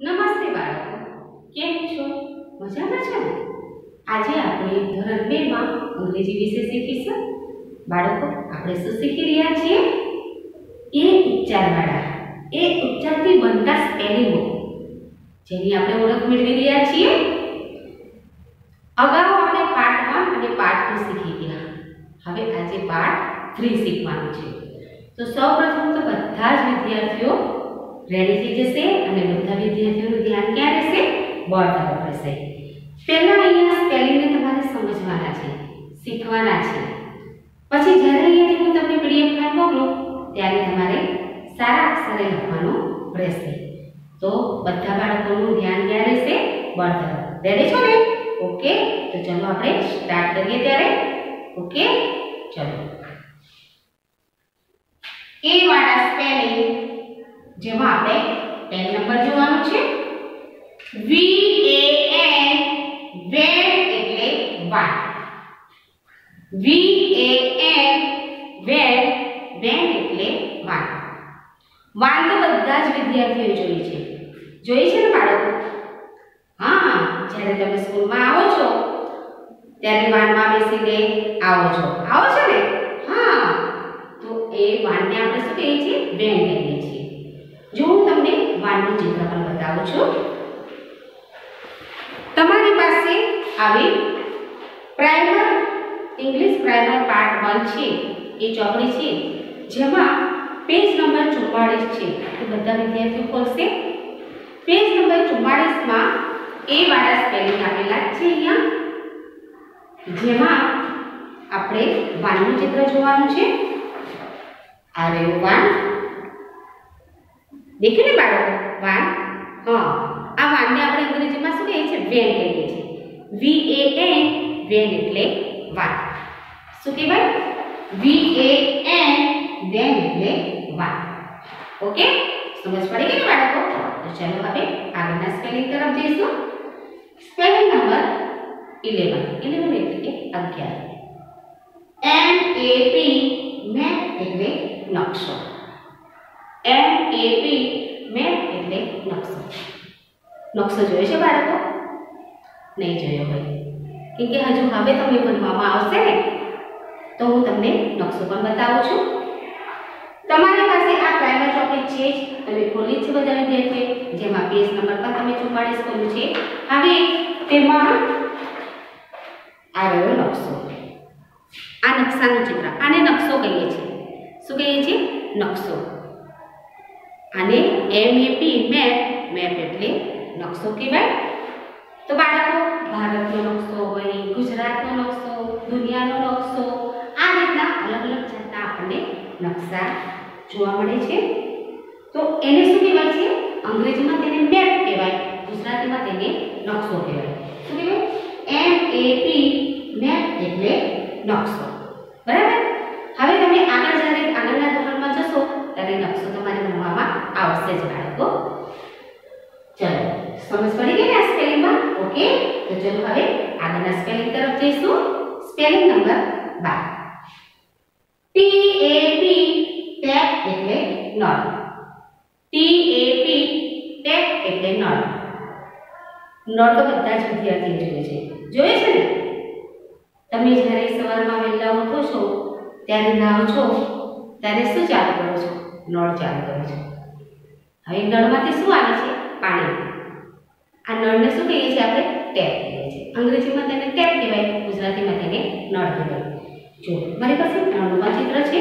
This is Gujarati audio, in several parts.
નમસ્તે બાળકો, કેમ છો? મજામાં છો ને? આજે આપણે ધોરણ 2 માં અંગ્રેજી વિષય શીખીશું. બાળકો, આપણે શું શીખી રહ્યા છીએ? એ ઉચ્ચારવાળા, એ ઉચ્ચારથી બનતા સ્પેલિંગો જેની આપણે ઓળખ મેળવી રહ્યા છીએ. અગાઉ આપણે પાર્ટ 1 અને પાર્ટ 2 શીખી ગયા. હવે આજે પાર્ટ 3 શીખવાનું છે. તો સૌપ્રથમ તો બધા જ વિદ્યાર્થીઓ રેડી થઈ જશે અને બધા વિદ્યાર્થીઓનું ધ્યાન ક્યાં રહેશે? બોર્ડ તરફ રહેશે. પહેલા અહીંયા સ્પેલિંગને તમારે સમજવાના છે, શીખવાના છે. પછી જ્યારે અહીંયાથી હું તમને પીડીએફ ફાઇલ મોકલું ત્યારે તમારે સારા અક્ષરે લખવાનું રહેશે. તો બધા બાળકોનું ધ્યાન ક્યાં રહેશે? બોર્ડ તરફ. રેડી છો ને? ઓકે, તો ચલો આપણે સ્ટાર્ટ કરીએ ત્યારે. ઓકે, ચલો. એ વાળા સ્પેલિંગ જેમાં આપણે 10 નંબર જોવાનું છે. VAN વેન એટલે વાન. VAN વેન વેન એટલે વાન. વાન તો બધા જ વિદ્યાર્થીઓ જોઈ છે ને બાળકો? હા, જ્યારે તમે સ્કૂલમાં આવો છો ત્યારે વાનમાં બેસીને આવો છો ને? હા, તો એ વાનને આપણે શું કહીએ છીએ? વેન કહીએ છીએ. જો હું તમને વાનનું ચિત્ર પણ બતાવું છું. તમારી પાસે આવી પ્રાઇમર ઇંગ્લિશ પ્રાઇમર પાર્ટ 1 છે, એ ચોપડી છે જેમાં પેજ નંબર 44 છે. તો બધા વિદ્યાર્થીઓ ખોલશે. પેજ નંબર 44 માં એ વાળા સ્પેલિંગ આપેલા છે અહીંયા, જેમાં આપણે વાનનું ચિત્ર જોવાનું છે. આ રહ્યું વાન. દેખ્યું ને બાળકો? વાન. હા, આ વાનને આપણે અંગ્રેજીમાં શું કહીએ છીએ? વેન કહીએ છીએ. VAN વેન એટલે વાન. શું કહેવાય? VAN વેન એટલે વાન. ઓકે, સમજ પડી ગઈ ને બાળકો? તો ચાલો હવે આગળના સ્પેલિંગ તરફ જઈશું. સ્પેલિંગ નંબર 11 એટલે કે 11. MAP મેપ એટલે નકશો. MAP મેપ એટલે નકશો. નકશો જોયો છે બાળકો? નહીં જોયો હોય કેમ કે હજુ હવે તમે ભણવામાં આવશે ને, તો હું તમને નકશો પણ બતાવું છું. તમારી પાસે આ પ્રાઇમર ચોપડી છે જ, તમે ખોલી જ છે બધા વિદ્યાર્થીઓ, જેમાં પેજ નંબર પણ તમે 44 ખોલ્યું છે. હવે તેમાં આ રહ્યો નકશો. આ નકશાનું ચિત્ર, આને નકશો કહીએ છીએ. શું કહીએ છીએ? નકશો. આને MAP મેપ, મેપ એટલે નકશો કહેવાય. તો બાળકો, ભારતનો નકશો હોય, ગુજરાતનો નકશો, દુનિયાનો નકશો, આ રીતના અલગ અલગ જાતના આપણને નકશા જોવા મળે છે. તો એને શું કહેવાય છે? અંગ્રેજીમાં તેને મેપ કહેવાય, ગુજરાતીમાં તેને નકશો કહેવાય. શું કહેવાય? MAP મેપ એટલે નકશો. બરાબર? હવે તમે આગળના ધોરણમાં જશો ત્યારે નકશો તમારે ભણવામાં આવશે જ બાળકો. ચલો, સમજ પડી ગઈ ને આ સ્પેલિંગમાં? ઓકે, તો ચલો હવે આગળના સ્પેલિંગ તરફ જઈશું. Spelling number 12. TAP ટેપ એટલે નળ. TAP ટેપ એટલે નળ. નળ તો બધા જ વિદ્યાર્થીઓ જોયે છે ને? તમે જ્યારે સવારમાં વહેલા ઉઠો છો ત્યારે નાહો છો ત્યારે શું ચાલુ કરો છો? નળ ચાલુ કરો છો. હવે નળમાંથી શું આવે છે? પાણી. આ નળને શું કહીએ છીએ આપણે? ટેપ કહીએ છીએ. અંગ્રેજીમાં તેને ટેપ કહેવાય, ગુજરાતીમાં તેને નળ કહેવાય. જો મારી પાસે નળનું ચિત્ર છે.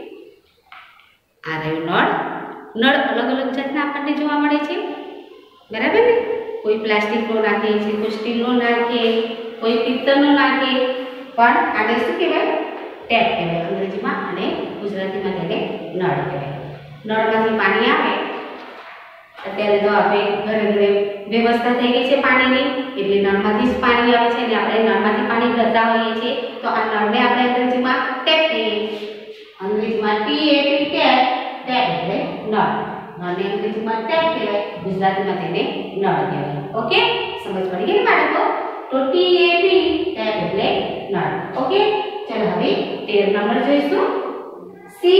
આ રહ્યું નળ. નળ અલગ અલગ જાતના આપણને જોવા મળે છે. બરાબર ને? કોઈ પ્લાસ્ટિકનો નાખે છે, કોઈ સ્ટીલનો નાખે, કોઈ પિત્તળનો નાખે, પણ આને શું કહેવાય? ટેપ કહેવાય અંગ્રેજીમાં, અને ગુજરાતીમાં તેને નળ કહેવાય. નળમાંથી પાણી આવે. અત્યારે તો આપણે ઘરે વ્યવસ્થા થઈ ગઈ છે પાણીની, એટલે નળમાંથી જ પાણી આવે છે, એટલે આપણે નળમાંથી પાણી ભરતા હોઈએ છીએ. તો આ નળને આપણે અંગ્રેજીમાં ટેપ કહીએ. અંગ્રેજીમાં TAP ટેપ, ટેપ એટલે નળ. નળને અંગ્રેજીમાં ટેપ કહેવાય, ગુજરાતીમાં તેને નળ કહેવાય. ઓકે, સમજ પડી ગઈ ને બાળકો? તો TAP ટેપ એટલે નળ. ઓકે, ચલો હવે 13 નંબર જોઈશું.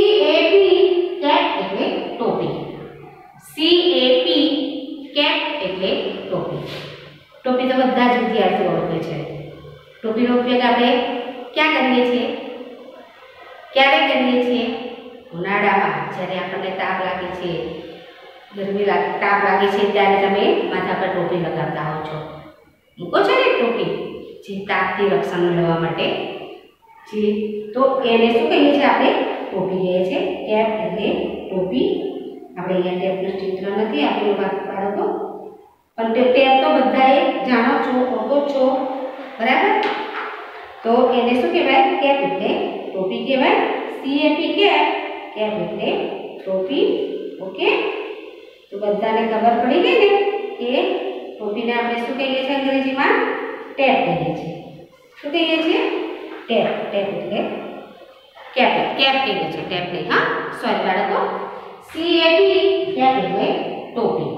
CAP કેપ એટલે ટોપી. CAP કેપ એટલે ટોપી. ટોપી તો બધા જ વિદ્યાર્થીઓ ઓળખે છે. ટોપીનો ઉપયોગ આપણે ક્યાં કરીએ છીએ? ક્યારે કરીએ છીએ? ઉનાળામાં જ્યારે આપણને તાપ લાગે છે, ગરમી લાગે, તાપ લાગે છે ત્યારે તમે માથા પર ટોપી લગાવતા હો છો. મૂકો છો ને ટોપી, જે તાપથી રક્ષણ મેળવવા માટે. જે તો એને શું કહીએ છીએ આપણે? ટોપી કહીએ છીએ. કેપ એટલે ટોપી. આપણે અહીંયા ટેપનું ચિત્ર નથી આપેલું બાળકો, પણ ટેપ તો બધાએ જાણો છો, ઓળખો છો, બરાબર? તો એને શું કહેવાય? કેપ એટલે ટોપી કહેવાય. CAP કેપ, કેપ એટલે ટોપી. ઓકે, તો બધાને ખબર પડી ગઈ ને કે ટોપીને આપણે શું કહીએ છીએ અંગ્રેજીમાં? ટેપ કહીએ છીએ. શું કહીએ છીએ? ટેપ. ટેપ એટલે કેપ. કેપ કહીએ છીએ, ટેપ નહીં. હા, સોરી બાળકો. CAP કેપ એટલે ટોપી.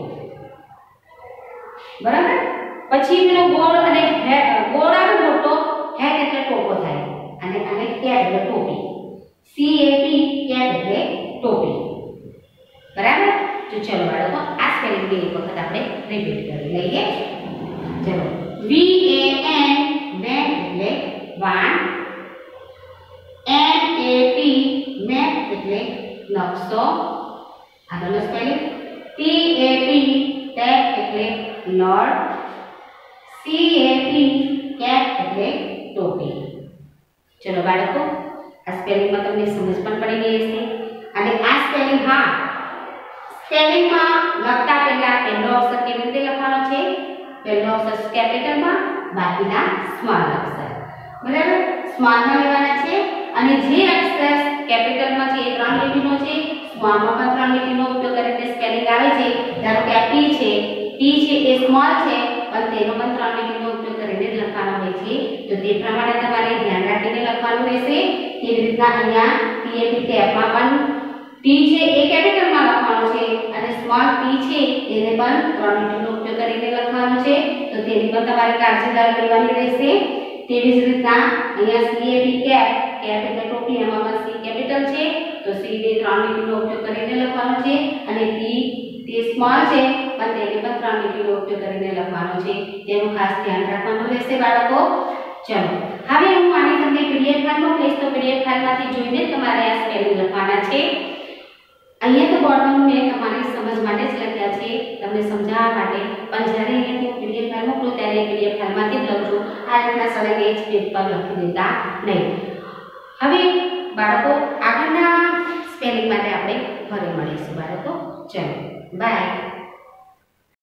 બરાબર? પછી પેલો ગોળ અને ગોળ આવે મોટો, હેડ એટલે ટોપો થાય, અને આને કેપ એટલે ટોપી. CAP કેપ એટલે ટોપી. બરાબર? તો ચલો બાળકો, આ સ્પેલિંગ એક વખત આપણે રિપીટ કરી લઈએ. ચલો, VAN વેન એટલે વાન, MAP મેપ એટલે નકશો, આગળનો સ્પેલિંગ. TAP ટેપ એટલે નળ, CAP કેપ એટલે ટોપી. ચલો બાળકો, આ સ્પેલિંગમાં તમને સમજ પણ પડી ગઈ હશે. અને આ સ્પેલિંગ, હા, સ્પેલિંગમાં લખતા પહેલા પહેલો અક્ષર કેવી રીતે લખવાનો છે? પહેલો અક્ષર કેપિટલમાં, બાકીના સ્મોલ અક્ષર. બરાબર? સ્મોલમાં લેવાના છે, અને જે અક્ષર કેપિટલમાં છે એ 3 લીટીનો છે, સ્મોલમાં પણ 3 લીટીનો ઉપયોગ કરીને સ્પેલિંગ આવે છે. ધારો કે આ T છે, T છે એ સ્મોલ છે, પણ તેનો પણ 3 લીટીનો ઉપયોગ કરીને જ લખવાનો હોય છે. તો તે પ્રમાણે તમારે ધ્યાન રાખીને લખવાનું રહેશે. તેવી રીતના અહીંયા TAP ટેપમાં પણ T છે એ કેપિટલમાં લખવાનો છે, અને સ્મોલ T છે એને પણ 3 લીટીનો ઉપયોગ કરીને લખવાનો છે. તો તેની પણ તમારે કાળજી લેવાની રહેશે. તેવી જ રીતના અહીંયા CAP કેપ, કેપ એટલે ટોપી, એમાં પણ C કેપિટલ છે, તો C ને 3 લીટીનો ઉપયોગ કરીને લખવાનો છે, અને T સ્મોલ છે પણ તેને પણ 3 લીટીનો ઉપયોગ કરીને લખવાનો છે. તેનું ખાસ ધ્યાન રાખવાનું રહેશે બાળકો. ચલો, હવે હું આને તમને PDF ફાઇલ મોકલીશ, તો PDF ફાઇલમાંથી જોઈને તમારે આ સ્પેલિંગ લખવાના છે. અહીંયા તો બોર્ડમાં મેં તમારી સમજ માટે જ લખ્યા છે, તમને સમજાવવા માટે, પણ જ્યારે અહીંયા હું PDF ફાઇલ મોકલું ત્યારે PDF ફાઇલમાંથી જ લખજો. આ રીતના સળંગ એક પેજ પર લખી દેતા નહીં. હવે બાળકો, આગળના સ્પેલિંગ માટે આપણે ફરી મળીશું બાળકો. ચલો, બાય.